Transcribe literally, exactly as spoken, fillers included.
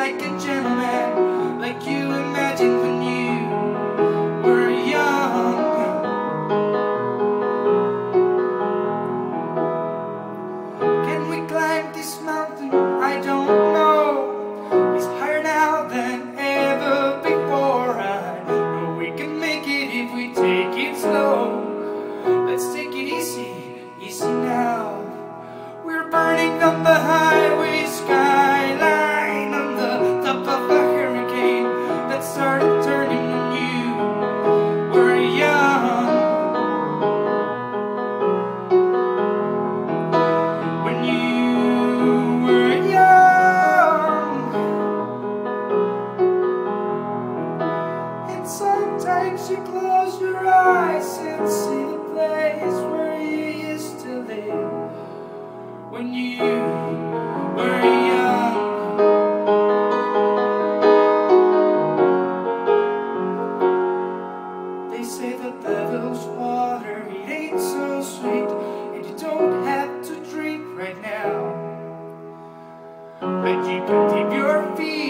like a gentleman, like you imagined when you were young. Can we climb this mountain? I don't know. It's higher now than ever before. I know we can make it if we take it slow. Let's take it easy, easy now. We're burning on the highway skyline, on the top of a hurricane that started turning when you were young. When you were young. And sometimes you close your eyes and see the place where you used to live when you were young. They say the devil's water, it ain't so sweet, and you don't have to drink right now, but you can dip your feet